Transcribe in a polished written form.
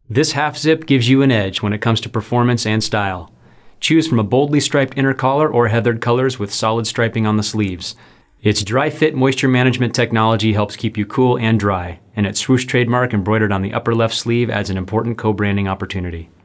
This half zip gives you an edge when it comes to performance and style. Choose from a boldly striped inner collar or heathered colors with solid striping on the sleeves. Its Dri-FIT moisture management technology helps keep you cool and dry, and its Swoosh trademark embroidered on the upper left sleeve adds an important co-branding opportunity.